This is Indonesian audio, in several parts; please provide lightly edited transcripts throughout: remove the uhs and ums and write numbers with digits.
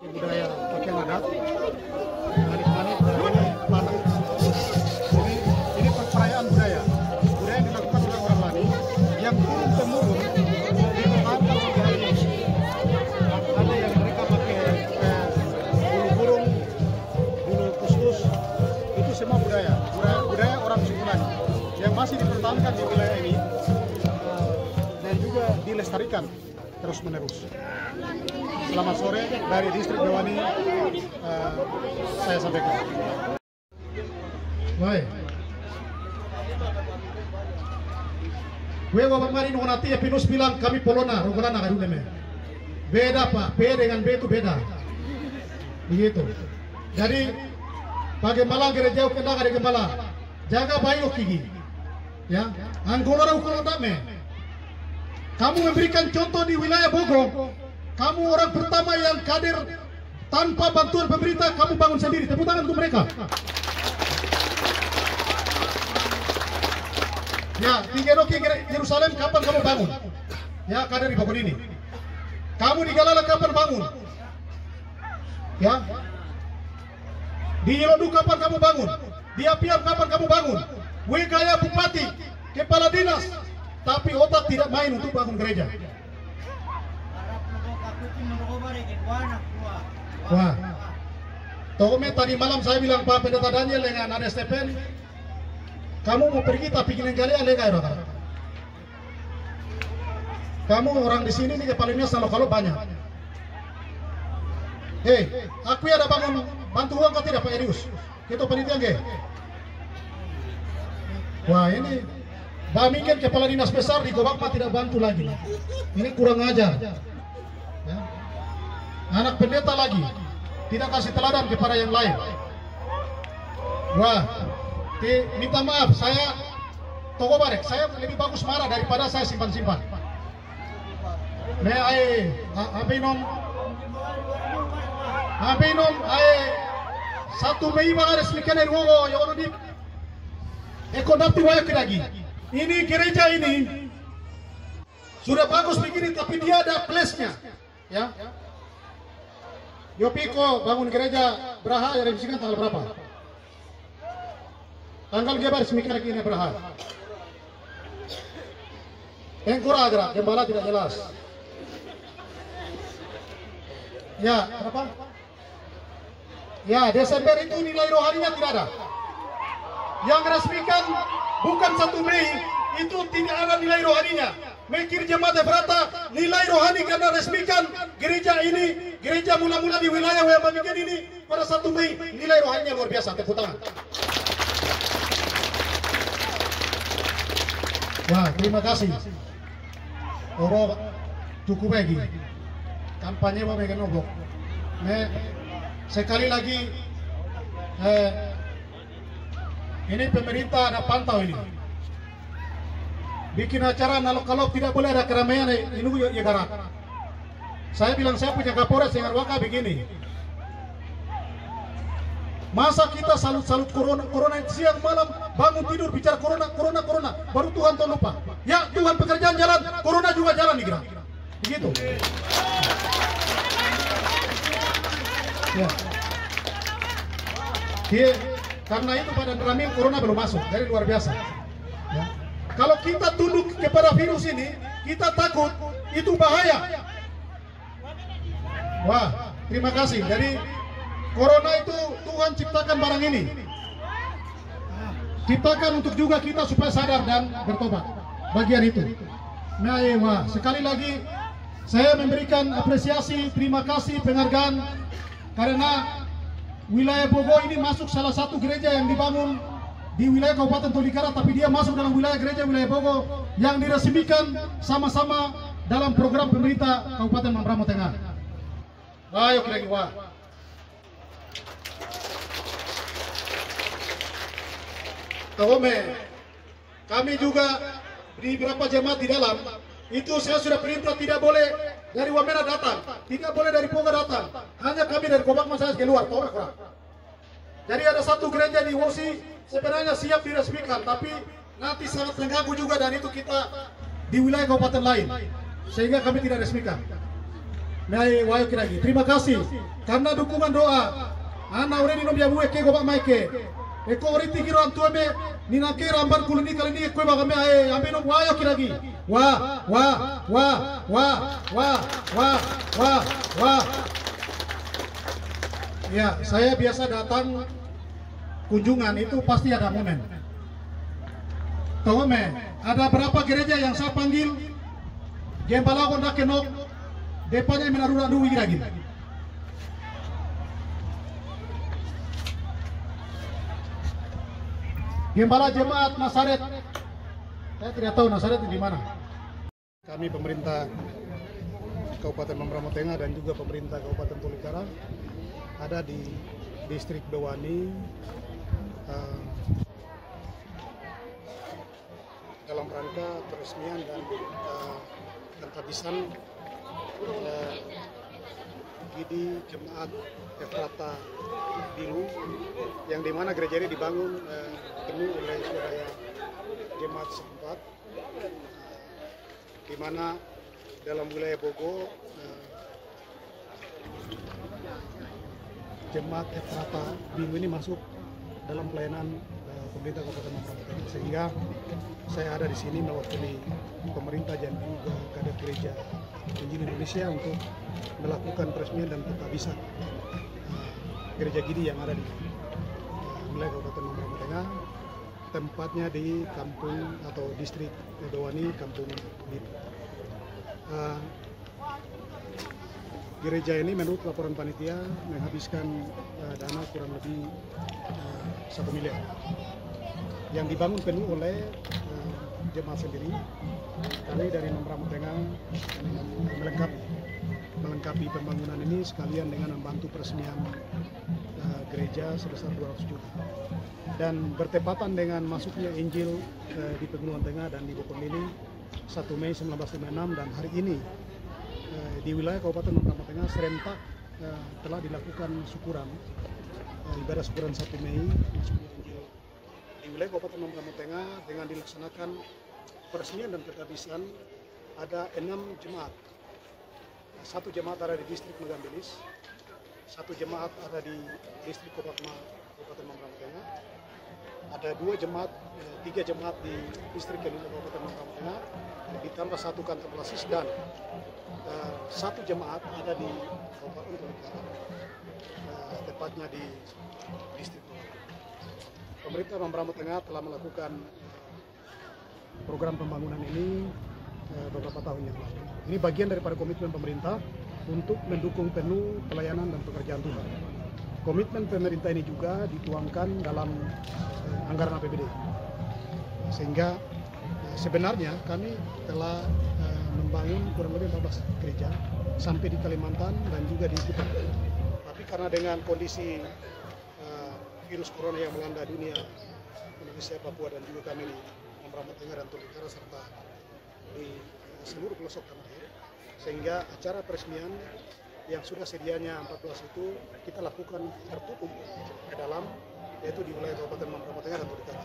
budaya pakaian adat, manik-manik ini Lani. Ini perayaan budaya yang dilakukan oleh orang Lani yang turun temurun dipertahankan sampai hari ini. Ada yang mereka pakai bulu burung, bulu kuskus, itu semua budaya orang suku Lani yang masih dipertahankan di wilayah ini dan juga dilestarikan terus menerus. Selamat sore dari distrik Bawani, saya sampaikan. Baik. Gue bapak mari nonati ya pinus bilang kami polona, rogolana kadu neme. Beda pak, P dengan B itu beda. Begitu. Jadi bagi malang gereja kena dari gembala, jaga bayi gigi. Ya, anggolora ukur dame. Kamu memberikan contoh di wilayah Bogor. Kamu orang pertama yang kader tanpa bantuan pemerintah, kamu bangun sendiri. Tepuk tangan untuk mereka. Ya, di Genoki Yerusalem kapan kamu bangun? Ya, kader di Bogor ini. Kamu di Galala kapan bangun? Ya. Di Yelodu kapan kamu bangun? Di Apiam kapan kamu bangun? Wegaya Bupati, Kepala Dinas, tapi otak tidak main untuk bangun gereja. Wah, Tome tadi malam saya bilang Pak Pendeta Daniel dengan ada Stephen, kamu mau pergi tapi gini kalian lega ya. Kamu orang di sini nih kepalanya selalu kalau banyak. Hei, aku ada bangun bantu uang kau tidak Pak Erius? Kita panitia ge. Wah ini, Bamikin kepala dinas besar di Gobakma tidak bantu lagi. Ini kurang ajar. Ya. Anak pendeta lagi tidak kasih teladan kepada yang lain. Wah, minta maaf, saya toko barek, saya lebih bagus marah daripada saya simpan-simpan. Apinom, 1 Mei resmikan dari Wogo, Yono di Ekonapti Wayak lagi. Ini gereja ini sudah bagus begini, tapi dia ada plusnya, ya. Yopiko bangun gereja Braha yang resmikan tanggal berapa? Tanggal dia resmikan lagi ini Braha. Engkura gerak, gembala tidak jelas. Ya, berapa? Ya, Desember itu nilai rohaninya tidak ada. Yang resmikan bukan 1 Mei, itu tidak ada nilai rohaninya. Mekir Jemaat Efrata nilai rohani karena resmikan gereja ini, gereja mula-mula di wilayah yang bagian ini pada 1 Mei, nilai rohaninya luar biasa. Tepuk tangan. Wah, terima kasih. Oro cukup lagi. Kampanye mau megang nobok. Sekali lagi, ini pemerintah ada pantau ini. Bikin acara kalau tidak boleh ada keramaian ini ya garak. Saya bilang saya punya Kapolres yang Waka begini. Masa kita salut corona siang malam bangun tidur bicara corona baru Tuhan tahu lupa. Ya Tuhan pekerjaan jalan, corona juga jalan nih gerak. Begitu. Ya. Karena itu pada Ramil corona belum masuk dari luar biasa. Ya. Kalau kita tunduk kepada virus ini, kita takut, itu bahaya. Wah, terima kasih. Jadi corona itu Tuhan ciptakan barang ini. Ciptakan untuk juga kita supaya sadar dan bertobat. Bagian itu. Nah, wah, sekali lagi saya memberikan apresiasi, terima kasih, penghargaan karena wilayah Bogor ini masuk salah satu gereja yang dibangun di wilayah Kabupaten Tolikara, tapi dia masuk dalam wilayah gereja wilayah Bogor yang diresmikan sama-sama dalam program pemerintah Kabupaten Mambramo Tengah. Ayo lagi wah. Kami juga di beberapa jemaat di dalam itu saya sudah perintah tidak boleh dari Wamena datang, tidak boleh dari Poga datang, hanya kami dari Gobakma saya keluar. Jadi ada satu gereja di Wosi sebenarnya siap diresmikan, tapi nanti sangat mengganggu juga dan itu kita di wilayah kabupaten lain, sehingga kami tidak resmikan. Nai wayo kiragi. Terima kasih karena dukungan doa. Ana ure ni nombia buwe ke gobak maike. Eko oriti kiro antua me nina ke ramban kulini kali ni kue bagame ae ambe no wayo kiragi. Wah. Ya, saya biasa datang kunjungan itu pasti ada momen. Tahu me, ada berapa gereja yang saya panggil gembala kondak kenok depannya menarura duwi lagi. Gembala jemaat Nazaret, saya tidak tahu Nazaret di mana. Kami pemerintah Kabupaten Mamberamo Tengah dan juga pemerintah Kabupaten Tolikara ada di distrik Bewani dalam rangka peresmian dan kehabisan Gidi Jemaat Efrata Bilu yang dimana gereja ini dibangun penuh oleh saudara jemaat setempat, di mana dalam wilayah Bogor Jemaat Efrata Bilu ini masuk dalam pelayanan pemerintah Kabupaten Mamberamo Tengah, sehingga saya ada di sini mewakili pemerintah dan juga kader gereja Injil Indonesia untuk melakukan peresmian dan penghabisan gereja Gidi yang ada di wilayah Kabupaten Mamberamo Tengah, tempatnya di kampung atau distrik Bewani, Kampung Bilu. Gereja ini menurut laporan panitia menghabiskan dana kurang lebih 1 miliar yang dibangun penuh oleh jemaat sendiri. Kami dari Mamberamo Tengah melengkapi pembangunan ini sekalian dengan membantu peresmian gereja sebesar 200 juta. Dan bertepatan dengan masuknya Injil di Pegunungan Tengah dan di Bogor ini 1 Mei 1956 dan hari ini di wilayah Kabupaten Mamberamo Tengah serentak telah dilakukan syukuran ibadah syukuran 1 Mei masuknya Injil di wilayah Kabupaten Mamberamo Tengah dengan dilaksanakan peresmian dan penghabisan. Ada 6 jemaat. 1 jemaat ada di distrik Megambilis, 1 jemaat ada di distrik Kobakma, Kabupaten Mamberamo Tengah. Ada 2 jemaat, 3 jemaat di distrik Kelila, Kabupaten Mamberamo Tengah, ditambah 1 kantor basis dan 1 jemaat ada di Kabupaten Tolikara, tepatnya di distrik Tolikara. Pemerintah Mamberamo Tengah telah melakukan program pembangunan ini beberapa tahun yang lalu. Ini bagian daripada komitmen pemerintah untuk mendukung penuh pelayanan dan pekerjaan Tuhan. Komitmen pemerintah ini juga dituangkan dalam anggaran APBD. Sehingga sebenarnya kami telah membangun kurang lebih 14 gereja sampai di Kalimantan dan juga di Kutai. Tapi karena dengan kondisi virus corona yang melanda dunia, Indonesia, Papua dan juga kami di Mamberamo Tengah dan Tolikara serta di seluruh pelosok tanah air, sehingga acara peresmian yang sudah sedianya 14 itu kita lakukan tertutup ke dalam, yaitu di wilayah Kabupaten Mamberamo Tengah dan Tolikara.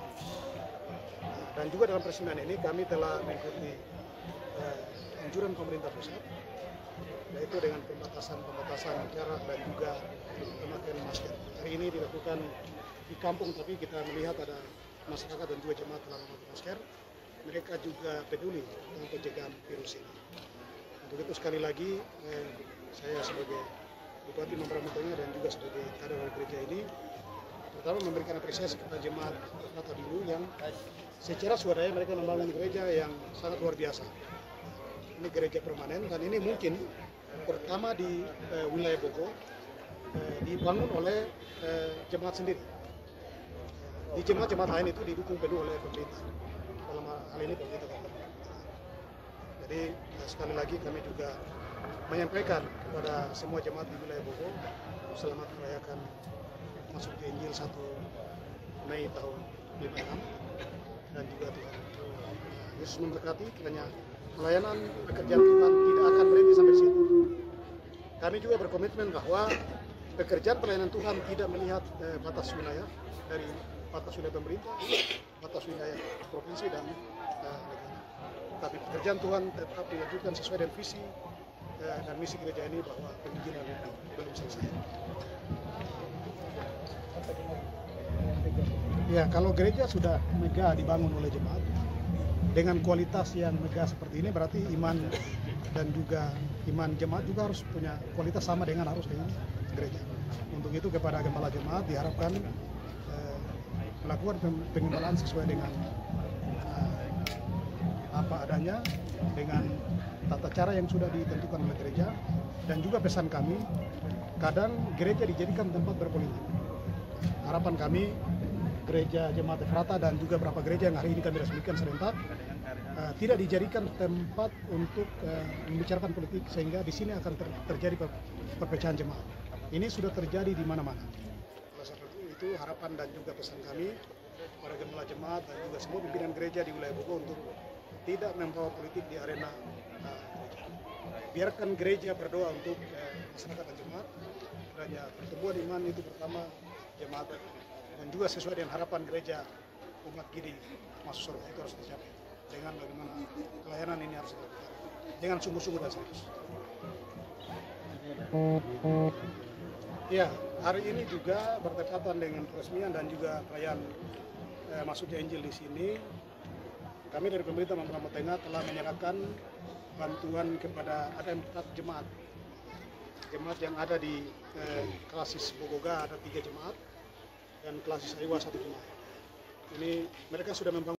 Dan juga dalam peresmian ini kami telah mengikuti anjuran pemerintah pusat, yaitu dengan pembatasan jarak dan juga pemakaian masker. Hari ini dilakukan di kampung, tapi kita melihat ada masyarakat dan juga jemaat telah memakai masker. Mereka juga peduli dengan pencegahan virus ini. Untuk itu sekali lagi saya sebagai Bupati Mamberamo Tengah dan juga sebagai kader dari gereja ini pertama memberikan apresiasi kepada jemaat Efrata Bilu yang secara swadaya mereka membangun gereja yang sangat luar biasa. Ini gereja permanen dan ini mungkin pertama di wilayah Bogor dibangun oleh jemaat sendiri. Di jemaat-jemaat lain itu didukung penuh oleh pemerintah. Dalam hal ini pemerintah kabupaten. Jadi sekali lagi kami juga menyampaikan kepada semua jemaat di wilayah Bogor selamat merayakan masuknya Injil 1 Mei tahun 56 dan juga Tuhan Yesus memberkati. Kiranya pelayanan pekerjaan Tuhan tidak akan berhenti sampai situ. Kami juga berkomitmen bahwa pekerjaan pelayanan Tuhan tidak melihat batas wilayah, dari batas wilayah pemerintah, batas wilayah provinsi dan negara. Tapi pekerjaan Tuhan tetap dilanjutkan sesuai dengan visi dan misi gereja ini bahwa penginjilan belum selesai. Ya, kalau gereja sudah megah dibangun oleh jemaat dengan kualitas yang megah seperti ini, berarti iman dan juga iman jemaat juga harus punya kualitas sama dengan gereja. Untuk itu kepada gembala jemaat diharapkan melakukan pengembalaan sesuai dengan apa adanya, dengan tata cara yang sudah ditentukan oleh gereja. Dan juga pesan kami, kadang gereja dijadikan tempat berpolitik. Harapan kami, gereja Jemaat Efrata dan juga beberapa gereja yang hari ini kami resmikan serentak tidak dijadikan tempat untuk membicarakan politik, sehingga di sini akan terjadi perpecahan jemaat. Ini sudah terjadi di mana-mana. Oleh sebab itu harapan dan juga pesan kami para gembala jemaat dan juga semua pimpinan gereja di wilayah Bogor untuk tidak membawa politik di arena gereja. Biarkan gereja berdoa untuk masyarakat dan jemaat. Kiranya pertumbuhan iman itu pertama jemaat, dan juga sesuai dengan harapan gereja umat Gidi masuk surga itu harus tercapai dengan bagaimana pelayanan ini harus dilakukan dengan sungguh-sungguh dan serius. Ya, hari ini juga bertepatan dengan peresmian dan juga perayaan masuknya Injil di sini. Kami dari pemerintah Mambramo Tengah telah menyerahkan bantuan kepada ada 4 jemaat yang ada di Klasis Bogoga, ada 3 jemaat, dan Klasis Aiwa 1 jemaat. Ini mereka sudah membangun